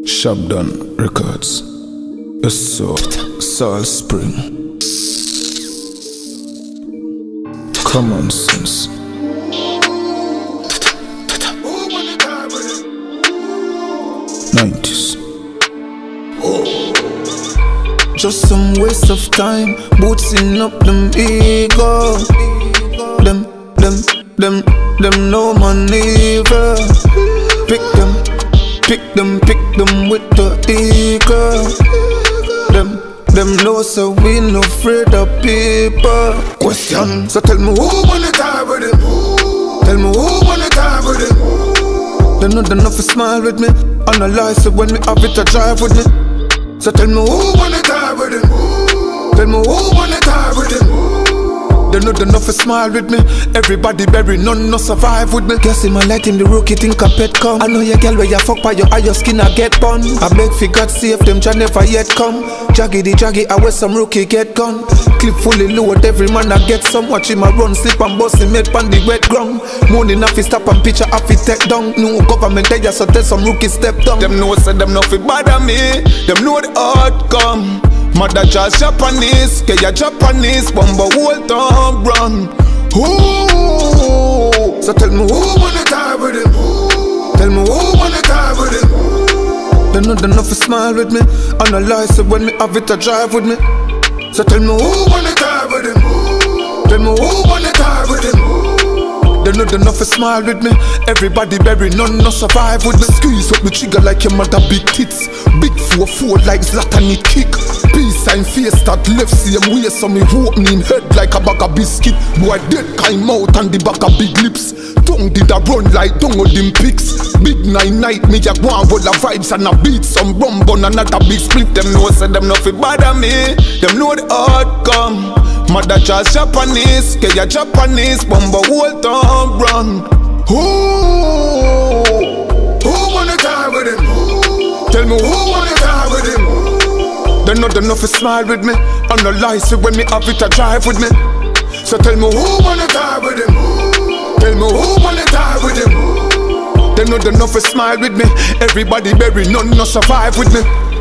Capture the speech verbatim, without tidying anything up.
Shabdan Records. Yes, so Salt Spring. Common sense. Nineties. Just some waste of time, boosting up them ego. Them, them, them, them no maneuver. Pick them, pick them, pick them with the ego. Them, them know so we no afraid of people. Question, so tell me who wanna die with him? Tell me who wanna die with him? They know enough to smile with me. Analyze it when me have it to drive with me. So tell me who wanna die with him? Tell me who wanna die with him? They know enough to smile with me. Everybody bury, none no survive with me. Guess in my light in the rookie think a pet come. I know your girl where you fuck by your eye, your skin I get bun. I beg for God save them, Jah never yet come. Jaggy the jaggy, I wear some rookie get gone. Clip fully load, every man I get some. Watch him I run, slip and bust him head pan the wet ground. Morning off he stop and picture off he take down. No government there, so tell some rookie step down. Them know say them not fi bother me. Them know the outcome. Mother just Japanese, Kaya Japanese, Bumba whole town run. Ooh. So tell me who wanna die with him? Tell me who wanna die with him? They know enough to smile with me. Analyze it when me have it to drive with me. So tell me who wanna die with him? Tell me who wanna die with him? They know enough to smile with me. Everybody bury, none no survive with me. Squeeze up the trigger like your mother big tits. Big four four like Zlatan it kick. Peace and face that left same way. So me opening head like a bag of biscuit. Boy dead kind mouth and the back of big lips. Tongue did a run like tongue Olympics. Big nine night me a go and roll the vibes and a beat some rum bun another big split. Them know say them not fi bother me. Them know the outcome. Mother just Japanese, Kaya Japanese, Bumba whole town run. Who? Who wanna die with him? Tell me who wanna die with him? They know enough to smile with me. Analyze it when me have it to drive with me. So tell me who wanna die with him? Tell me who wanna die with him? They know enough to smile with me. Everybody bury, none no survive with me.